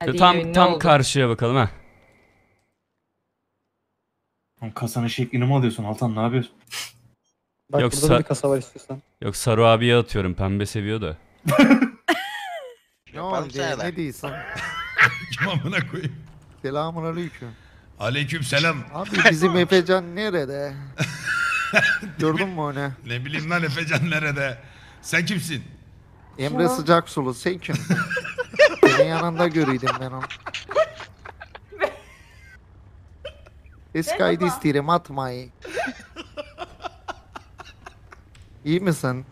Hadi Tam yayın, ne tam oldu? karşıya bakalım ha. Kasanın şeklini mi alıyorsun Altan, ne yapıyorsun? Bak Yok, burada da bir kasa var istiyorsan. Yok, Saru abiye atıyorum, pembe seviyor da. Ne oldu? Ne diyorsun? Kim amına koyayım? Selamun aleyküm. Aleyküm selam. Abi bizim Efecan nerede? Gördün mü onu? Ne bileyim lan Efecan nerede? Sen kimsin? Emre Sıcak Sulu sen kimsin? Senin yanında görüydüm ben onu. Eskaydı isterim atmayı. İyi misin?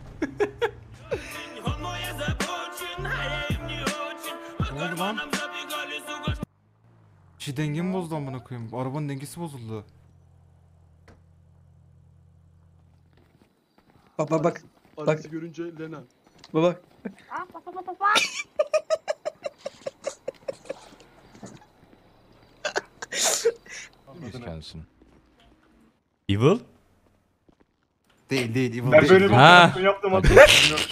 Ne oldu lan? Şey dengemi bozdu amına koyayım. Arabanın dengesi bozuldu. Bak bak. Bak. Görünce Lena. Bak. Kendisini. Evil? Değil değil. Ben böyle bir Ha. operasyon yaptım hatırlamıyorum.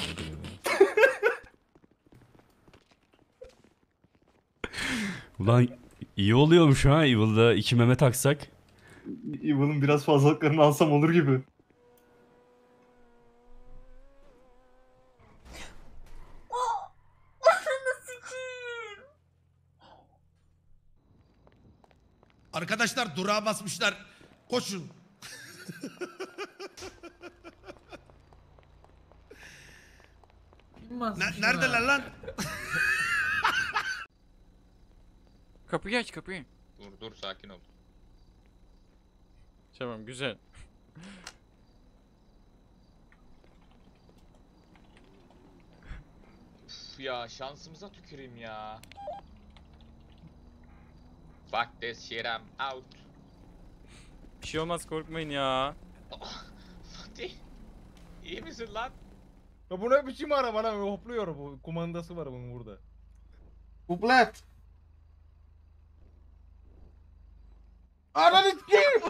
Ulan iyi oluyormuş ha Evil'da 2 meme taksak. Evil'ın biraz fazlalıklarını alsam olur gibi. Arkadaşlar durağa basmışlar. Koşun. Neredeler lan? Kapıyı aç kapıyı. Dur sakin ol. Tamam güzel. Uf ya şansımıza tüküreyim ya. Fuck this shit, I'm out. Bir şey olmaz korkmayın ya. Fatih. İyi misin lan? Ya bu ne biçim araba lan, hopluyor bu, kumandası var bunun burada. Bublet. Ananı s**eyim!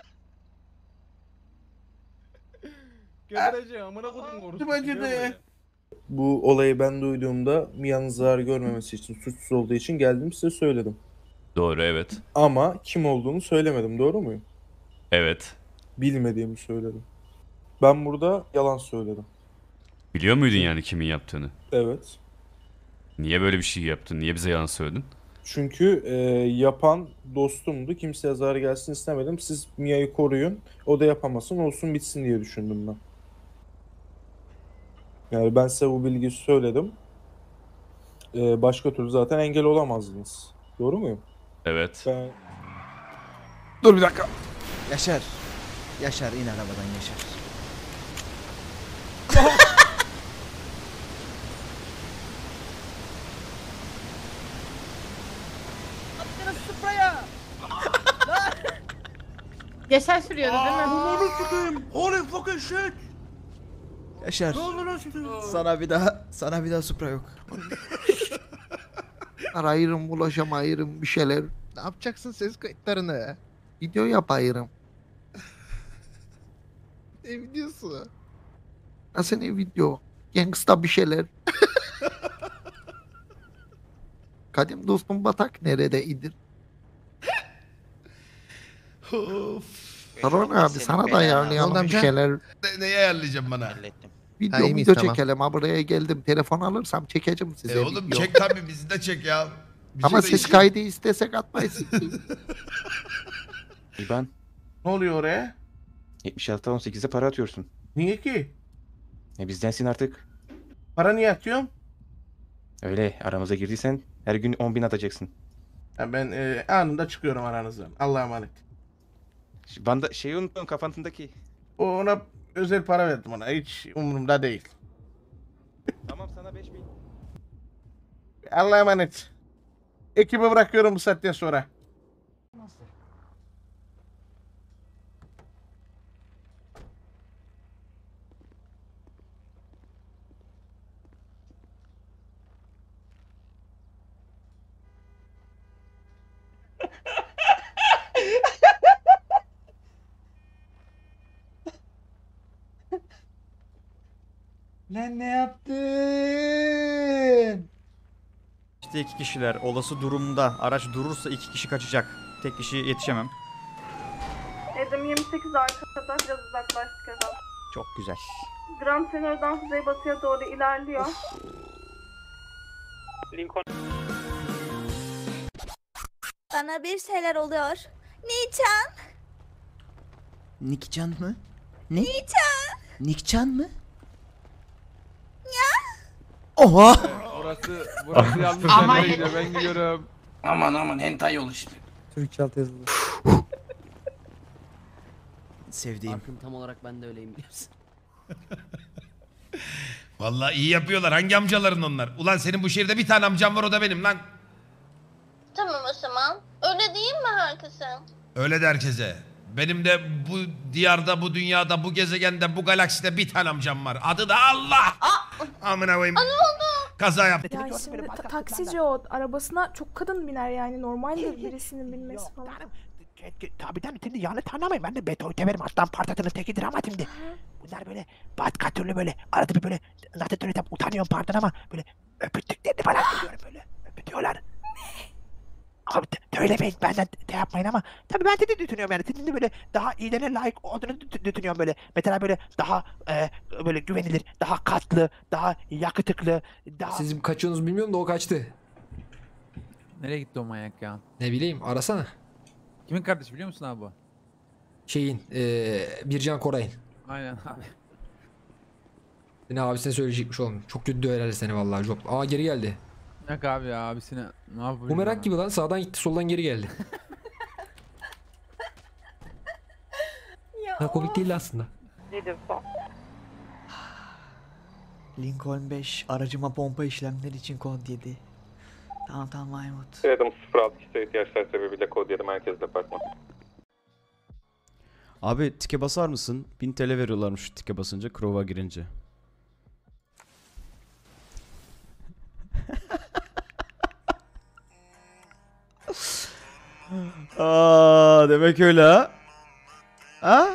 Gebereceğim amına kodum orası. Bence de. Bu olayı ben duyduğumda Mia'nın zarar görmemesi için, suçsuz olduğu için geldim size söyledim. Doğru, evet. Ama kim olduğunu söylemedim, doğru muyum? Evet. Bilmediğimi söyledim. Ben burada yalan söyledim. Biliyor muydun yani kimin yaptığını? Evet. Niye böyle bir şey yaptın? Niye bize yalan söyledin? Çünkü yapan dostumdu. Kimseye zarar gelsin istemedim. Siz Mia'yı koruyun. O da yapamasın, olsun bitsin diye düşündüm ben. Yani ben size bu bilgiyi söyledim. Başka türlü zaten engel olamazdınız. Doğru muyum? Evet. Ben... Dur bir dakika. Yaşar. Yaşar in arabadan Yaşar. Yaşar sürüyordu değil mi? Holy fucking shit. Yaşar. Sana bir daha Supra yok. Arayırım, ulaşamayırım bir şeyler. Ne yapacaksın ses kayıtlarını? Video yapayırım. Ne videosu? Nasıl ne video? Gangsta bir şeyler. Kadim dostum Batak neredeydir? Saron abi sana da ayarlayalım bir şeyler. Neyi ayarlayacağım bana? Video çekelim ha, buraya geldim. Telefon alırsam çekeceğim size Oğlum video. çek tabii, bizi de çek ya. Bize Ama de ses işin- kaydı istesek atmayız. İban Ne oluyor oraya? 76'a 18'e para atıyorsun. Niye ki? Bizdensin artık. Para niye atıyorum? Öyle aramıza girdiysen her gün 10.000 atacaksın. Ya ben anında çıkıyorum aranızdan. Allah'a emanet. Banda şeyi unuttun kafandaki. Ona özel para verdim ona. Hiç umurumda değil. Tamam sana 5.000. Allah'a emanet. Ekibi bırakıyorum bu saatten sonra. Lan ne yaptın? Araçta 2 kişiler. Olası durumda araç durursa 2 kişi kaçacak. Tek kişi yetişemem. Edim 28 arkada biraz uzaklaştık efendim. Çok güzel. Grand Tenor'dan kuzeybatıya doğru ilerliyor. Bana bir şeyler oluyor. Niçin? Nikcan mı? Niçin? Nikcan mı? Ya? Oha! Burası yanlış yerlere gidiyor, ben gidiyorum. Aman hentai yol işte. Türkçe alt yazılı. Sevdiğim. Tam olarak ben de öyleyim biliyorsun. Vallahi iyi yapıyorlar. Hangi amcaların onlar? Ulan senin bu şehirde bir tane amcam var, o da benim lan. Tamam o zaman. Öyle değil mi herkesin? Öyle de herkese. Benim de bu diyarda, bu dünyada, bu gezegende, bu galakside bir tane amcam var. Adı da Allah. Amına koyayım. Ne oldu? Kaza yaptı. Ya şimdi taksici o arabasına çok kadın biner yani normaldir birisinin binmesi falan. Tabii şimdi yanlış anlamayın, ben de beton severim, aslan parçasının tekidir ama şimdi bunlar böyle başka türlü böyle arada bir böyle nasıl söylesem utanıyorum pardon ama böyle öpüttüklerini falan duyuyorum, böyle öpütüyorlar. Abi söylemeyin, benden de yapmayın ama tabii ben de düşünüyorum yani sizin de böyle daha iyilere layık olduğunu düşünüyorum böyle. Mesela böyle daha böyle güvenilir, daha katlı, daha yakıtıklı, daha... Sizin kaçıyorsunuz bilmiyorum da o kaçtı. Nereye gitti o manyak ya? Ne bileyim, arasana. Kimin kardeşi biliyor musun abi bu? Şeyin, Bircan Koray'ın. Aynen abi. Ne abisine söyleyecekmiş oğlum. Çok kötü döverler seni vallahi çok. Aa geri geldi. Yok abi ya, abisine ne yapıyor? Bu merak gibi lan, sağdan gitti soldan geri geldi. Ha, komik değil aslında. Lincoln 5 aracıma pompa işlemleri için kod 7. Tamam Mahmut. Adam 06 kişi ihtiyaçlar sebebiyle kod 7 merkez departman. Abi tike basar mısın? 1000 TL veriyorlarmış tike basınca, Crow'a girince. Aa, demek öyle ha? Ha?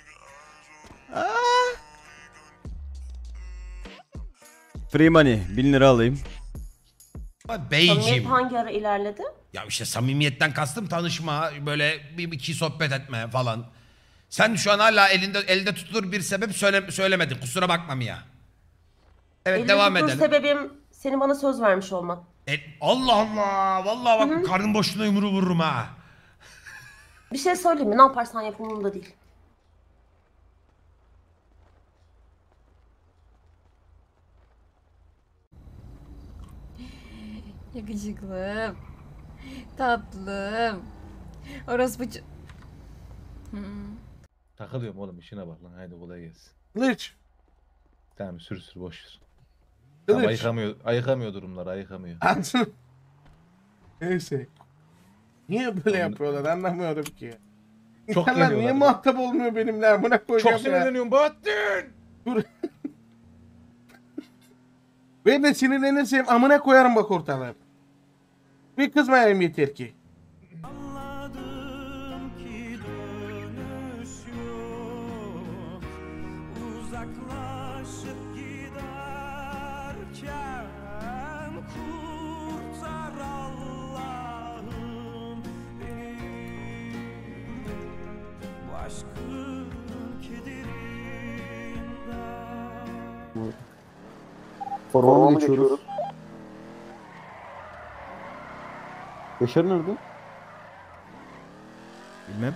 Free money 1000 lira alayım. Beyciğim. Hangi ara ilerledi? Ya işte samimiyetten kastım tanışma, böyle bir iki sohbet etme falan. Sen şu an hala elde tutulur bir sebep söylemedin. Kusura bakmam ya. Evet, devam edelim. Sebebim senin bana söz vermiş olman. Allah Allah. Vallahi bak, karnın boşluğuna yumruğu vururum ha. Bir şey söyleyeyim mi? Ne yaparsan yap umurumda değil. Yakışıklım. Tatlım. Orospu Takılıyorum oğlum, işine bak lan, haydi kolay gelsin. Kılıç. Tamam, sür boş ver. Kılıç. Ayıkamıyor durumları, ayıkamıyor. Ansın. Neyse. Niye böyle yapıyorlar anlamıyorum ki. Çok İnsanlar niye geliyorlar. muhatap olmuyor benimle, amına koyacağım Çok ya. sinirleniyorum Bahattin. Dur. Ben de sinirlenirsem amına koyarım bak ortalığı. Bir kızmayayım yeter ki. Forma mı geçiyoruz? Yaşar nerede? Bilmem.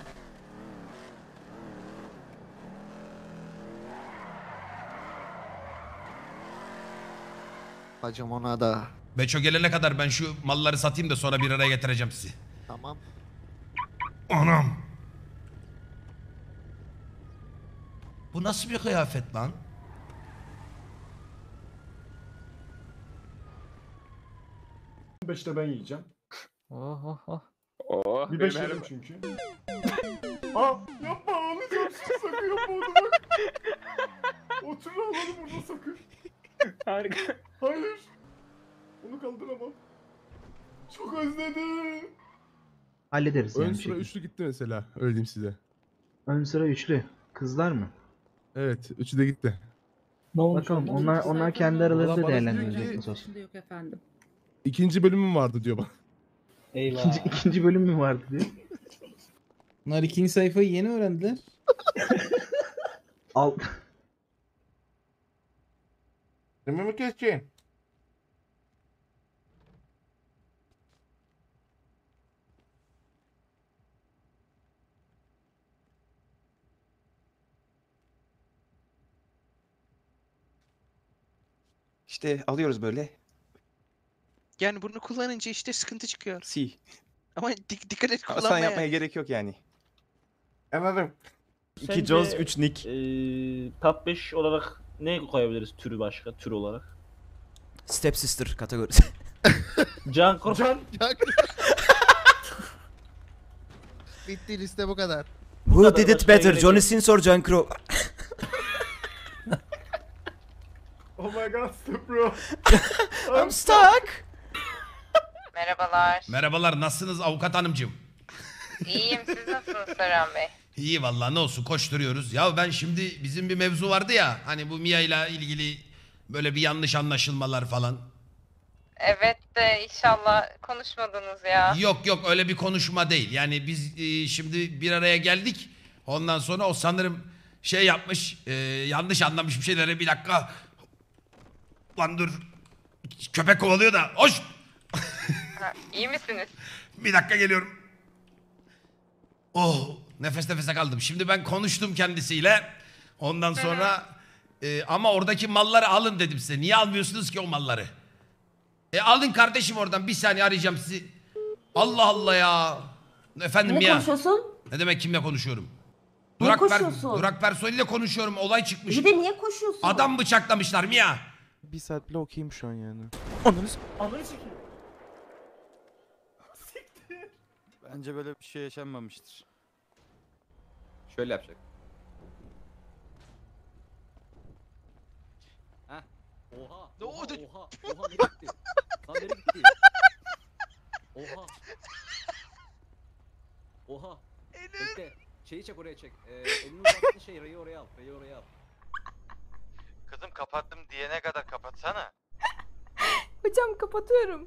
Bacım ona da. Beço gelene kadar ben şu malları satayım da sonra bir araya getireceğim sizi. Tamam. Anam. Bu nasıl bir kıyafet lan? Beşte ben yiyeceğim. Oh, Bir 5 yedim çünkü. Aa, yapma, ağlayacağım, sakın yapma onu bak. Otur ağladım burada sakın. Harika. Hayır. Onu kaldıramam. Çok özledim. Hallederiz Ön sıra üçlü gitti mesela, öyle diyeyim size. Ön sıra üçlü. Kızlar mı? Evet, üçü de gitti. Ne olmuş? Bakalım onlar kendi aralarında değerlendirecek nasıl olsa. Yok efendim. İkinci bölümüm vardı diyor bak. Eyvah. İkinci bölüm mü vardı diyor. Bunlar ikinci sayfayı yeni öğrendiler. Al. Değil mi keseceğim? İşte alıyoruz böyle. Yani bunu kullanınca işte sıkıntı çıkıyor. Si. Ama dikkat et Ama sana yapmaya gerek yok yani. Anladım. 2 Jaws 3 Nick. Top 5 olarak ne koyabiliriz türü başka tür olarak? Step Sister kategorisi. Can Kurban. Bitti liste bu kadar. Who did it better? Johnny Sins or John Crow? Oh my god, stop bro. I'm stuck. Merhabalar. Merhabalar, nasılsınız avukat hanımcığım? İyiyim, siz nasılsınız Serhan Bey? İyi vallahi, ne olsun, koşturuyoruz. Ya ben şimdi bizim bir mevzu vardı ya, hani bu Mia ile ilgili böyle bir yanlış anlaşılmalar falan. Evet de inşallah konuşmadınız ya. Yok yok, öyle bir konuşma değil. Yani biz şimdi bir araya geldik. Ondan sonra o sanırım şey yapmış, yanlış anlamış bir şeyleri. Bir dakika. Lan dur. Köpek kovalıyor da. Hoş. İyi misiniz? Bir dakika geliyorum. Oh, nefes nefese kaldım. Şimdi ben konuştum kendisiyle. Ondan sonra ama oradaki malları alın dedim size. Niye almıyorsunuz ki o malları? Alın kardeşim oradan. Bir saniye arayacağım sizi. Allah Allah ya. Efendim Ne ya. konuşuyorsun? Ne demek kimle konuşuyorum? Ne koşuyorsun? Durak personeliyle konuşuyorum. Olay çıkmış. Bir de niye koşuyorsun? Adam bıçaklamışlar Mia. Bir saat bile okuyayım şu an yani. Ananı sikeyim. Bence böyle bir şey yaşanmamıştır. Şöyle yapacak. Oha. Ne oldu? Oha. Oha nereye gitti? Lan nereye gitti? Oha. Oha. Bekle. Şeyi çek oraya çek. Elini uzattığın şey rayı oraya al. Rayı oraya al. Kızım kapattım diyene kadar kapatsana. Hocam kapatıyorum.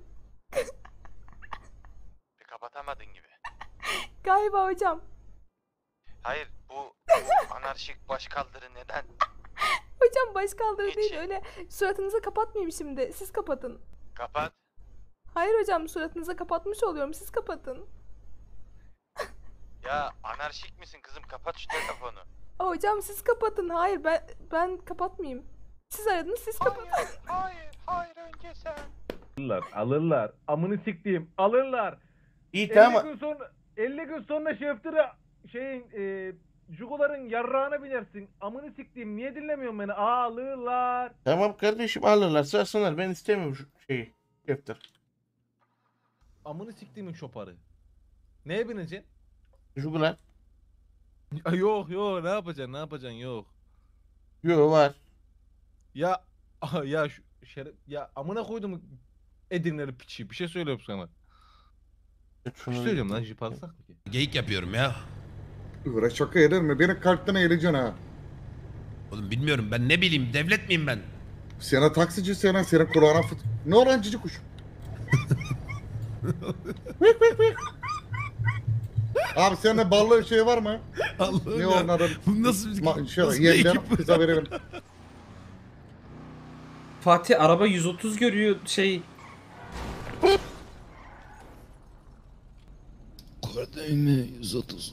Kapatamadın gibi. Galiba hocam. Hayır bu anarşik başkaldırı neden? Hocam başkaldırı değil, öyle suratınıza kapatmayayım şimdi. Siz kapatın. Kapat. Hayır hocam, suratınıza kapatmış oluyorum. Siz kapatın. Ya anarşik misin kızım, kapat şu telefonu. Hocam siz kapatın. Hayır ben kapatmayayım. Siz aradınız, siz kapatın. Hayır önce sen. Alırlar. Amını siktiğim. Alırlar. İyi tamam. 50 gün sonra Şeftir'e Juguların yarrağına binersin. Amını siktiğim, niye dinlemiyorsun beni? Alırlar. Tamam kardeşim, alırlarsa alsınlar. Ben istemiyorum şu şeyi. Defter. Amını siktiğimin şoparı. Neye bineceksin? Jugular. Yok ne yapacaksın yok. Yo var. Ya ya amına koydum Edirne'li piçi. Bir şey söylüyorum sana. Bir şey söyleyeceğim lan, jip alsak mı ki? Geyik yapıyorum ya. Uğraş şaka eder mi? Beni kalpten eğileceksin ha. Oğlum bilmiyorum, ben ne bileyim, devlet miyim ben? Sana taksici senin kulağına fıt. Ne olan cici kuş? Abi sende ballı şey var mı? Allah'ım Ne ya. onun adı? Bu nasıl Nasıl yeniden kıza verelim. Fatih araba 130 görüyor şey. Kordayım 130.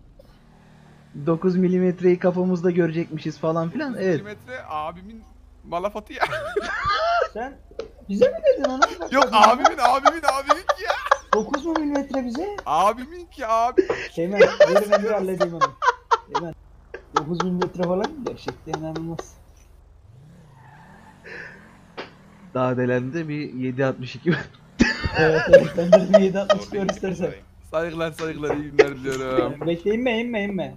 9 milimetreyi kafamızda görecekmişiz falan filan. Evet. Milimetre abimin malafatı ya. Sen bize mi dedin onu? Yok abimin ki ya. 9 mu milimetre bize? Abimin ki abi. Hemen verin ben bir halledeyim onu. Hemen. 9 milimetre falan gerçekten inanılmaz. Daha delende bir 7.62 var. Evet ben de bir 7.62 var istersen. Saygılar iyi günler diliyorum. Bekle inme.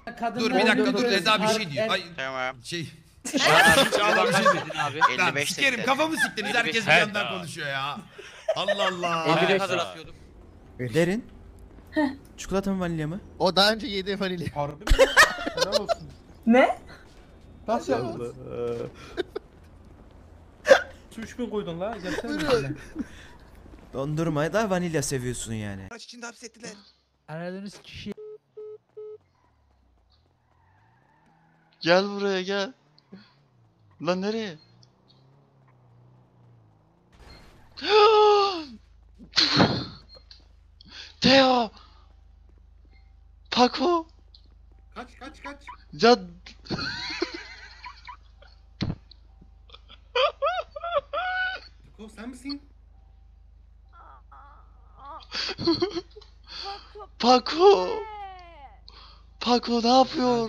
Dur bir dakika dur Eda bir şey diyor. Ay Tamam. şey. Çağla bir şey abi. Lan sikerim kafamı siktiniz herkes bir yandan konuşuyor ya. Allah Allah. 55 kadar atıyordum. Derin. Çikolata mı vanilya mı? O daha önce yedi vanilya. Harbi mi? Helal olsun. Ne? Nasıl yaptın? Su 3000 koydun la. Gelsene. Dondurmayı da vanilya seviyorsun yani. Araç içinde hapsettiler. Aradığınız kişi Gel buraya gel. Lan nereye? Teo. Paco. Kaç. Cad. Paco sen misin? Paco. Paco ne yapıyor?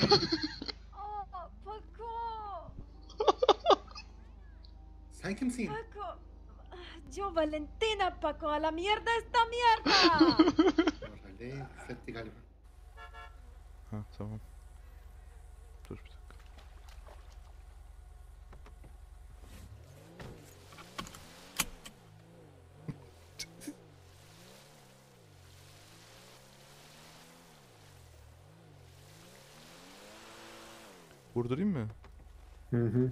Sen kimsin? Paco. Yo Valentina Paco, a la mierda esta mierda. Herhalde küfretti galiba. Ha tamam. Dur bir dakika. Vurdurayım mı? Hı.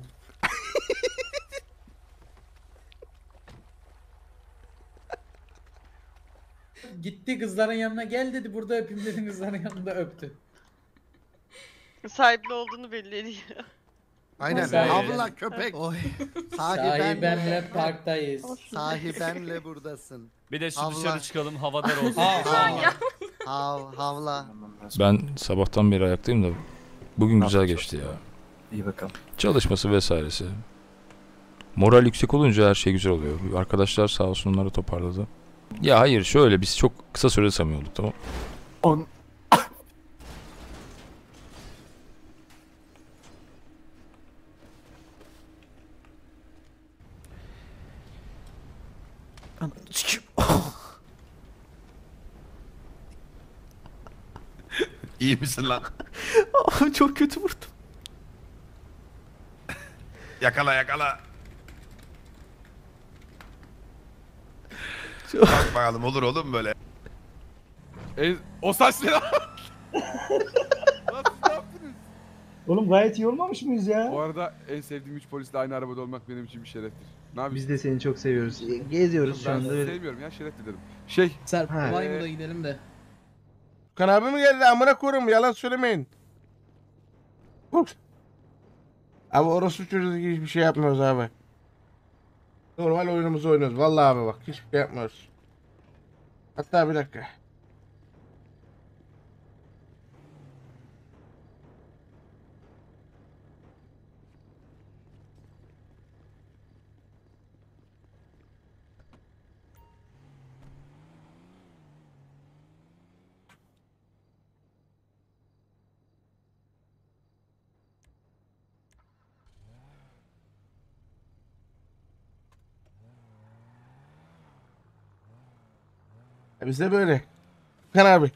Gitti kızların yanına gel dedi burada öpeyim dedim kızların yanında öptü. Sahipli olduğunu belli ediyor. Aynen. Havla köpek. Sahibenle parktayız. Sahibenle buradasın. Bir de şu Allah. dışarı çıkalım havadar olsun. Havla. Ben sabahtan beri ayaktayım da bugün güzel geçti ya. İyi bakalım. Çalışması vesairesi. Moral yüksek olunca her şey güzel oluyor. Arkadaşlar sağ olsun onları toparladı. Ya hayır şöyle biz çok kısa sürede samimi olduk tamam. İyi misin lan? Çok kötü vurdum. Yakala. Bak bakalım olur oğlum böyle. O saç ne lan? Lan siz ne yaptınız? Oğlum gayet iyi olmamış mıyız ya? Bu arada en sevdiğim 3 polisle aynı arabada olmak benim için bir şereftir. Ne yapayım? Biz de seni çok seviyoruz. Geziyoruz şu Ben anda sizi böyle. sevmiyorum ya şerefli dedim. Serp, Maymun'a gidelim de. Kan abi mi geldi? Amına koyayım yalan söylemeyin. Abi orospu çocuğu hiçbir şey yapmıyoruz abi. Normal oyunumuzu oynuyoruz. Vallahi abi bak hiçbir şey yapmıyoruz. Hatta bir dakika. Bizde böyle. Kan abi.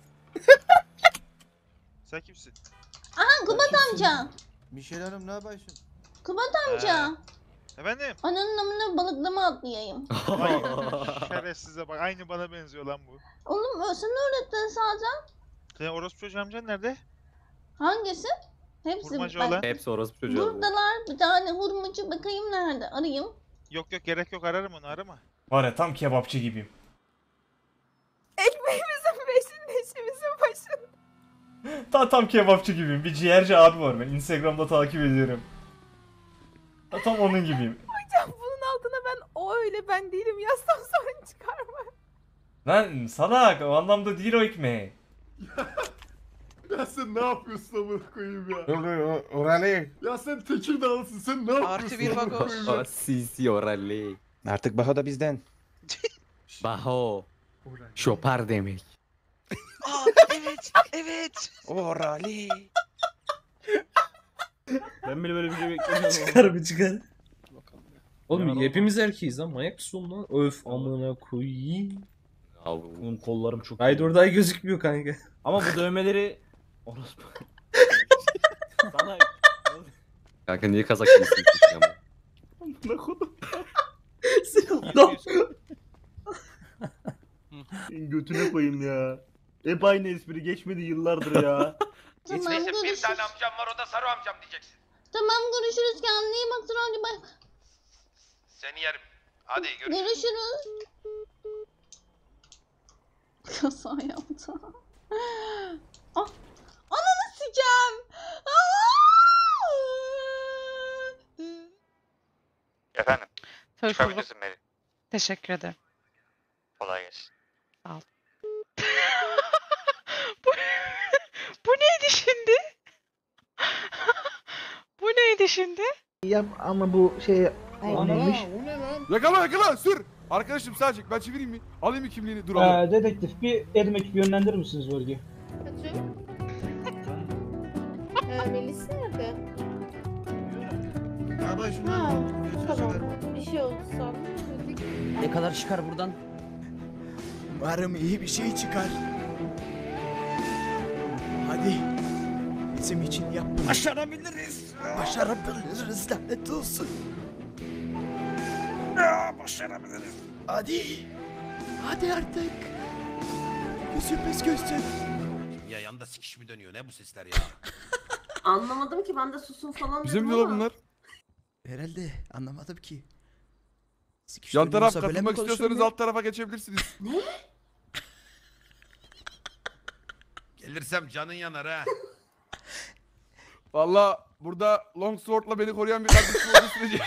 Sen kimsin? Aha Kubat amca. Michel Hanım ne yapıyorsun? Kubat amca. Efendim? Ananın namına balıklama atlayayım. Vay şerefsize bak aynı bana benziyor lan bu. Oğlum sen öğrettin sadece. Senin orospu çocuğu amcan nerede? Hangisi? Hepsi Hurmacı bak. olan. Hepsi orospu çocuğu. Buradalar bir tane hurmacı bakayım nerede arayayım. Yok gerek yok ararım onu arama. Var ya tam kebapçı gibiyim. Ekmeğimizin peşinde, işimizin başında. Tam kebapçı gibiyim. Bir ciğerci abi var ben Instagram'da takip ediyorum. Tam onun gibiyim. Hocam bunun altına ben o öyle ben değilim yazsam sorun çıkar mı? Lan salak o anlamda değil o ekmeği. Ya sen ne yapıyorsun amına koyayım ya? Orale. Ya sen Tekirdağlısın sen ne yapıyorsun? Artı bir Paco. Sisi oralli. Artık Baho da bizden. Baho. Şopar demek. Aa evet. Orali. Ben bile böyle bir şey beklemiyordum. Çıkar bir çıkar. Oğlum hepimiz erkeğiz lan manyak mısın lan? Öf amına koyayım. Oğlum kollarım çok Haydi orada gözükmüyor kanka. Ama bu dövmeleri Orospu. Sana Kanka niye kazak giysin ama? Ne kodum? Götüne koyayım ya. Hep aynı espri geçmedi yıllardır ya. Hiç neyse bir tane amcam var o da Saru amcam diyeceksin. Tamam görüşürüz kendine iyi bak Trollcü bak. Seni yerim. Hadi görüşürüz. Görüşürüz. Kaza yaptı. Ah, ananı sikeceğim. Efendim? Tabii Çıkabilirsin Meri. Teşekkür ederim. Kolay gelsin. Sağ ol. bu neydi şimdi? Bu neydi şimdi? Yap ama bu şey neymiş? Yakala yakala sür. Arkadaşım sağ çek ben çevireyim mi? Alayım mı kimliğini dur alayım. Dedektif bir edim ekip yönlendirir misiniz bölgeye? Melis nerede? Abi Tamam. Bir şey oldu sandım. ne kadar çıkar buradan? Umarım iyi bir şey çıkar. Hadi. Bizim için yap bunu. Başarabiliriz. Başarabiliriz lanet olsun. Başarabiliriz. Hadi. Hadi artık. Gözümüz gözüm. Ya yanında sikiş mi dönüyor ne bu sesler ya? Anlamadım ki ben de susun falan Bize mi diyorlar bunlar? Herhalde anlamadım ki. Yan taraf katılmak istiyorsanız alt tarafa geçebilirsiniz. Ne? Gelirsem canın yanar ha. Valla burada Longsword'la beni koruyan bir kardeşim olduğu sürece.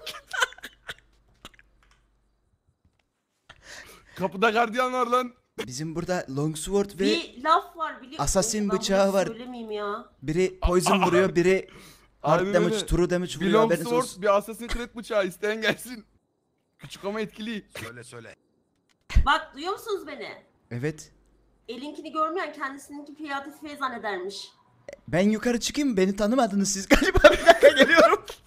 Kapıda gardiyan var lan. Bizim burada Longsword ve Bir laf var biliyor musun? Assassin Ben bıçağı bunu var. Söylemeyeyim ya. Biri poison vuruyor, biri hard Aynen damage, öyle. true damage Bir vuruyor. Haberiniz olsun. Longsword bir Assassin Creed bıçağı isteyen gelsin. Küçük ama etkili. Söyle. Bak duyuyor musunuz beni? Evet. Elinkini görmeyen kendisininki piyade tüfeği zannedermiş. Ben yukarı çıkayım mı? Beni tanımadınız siz galiba. Bir dakika geliyorum.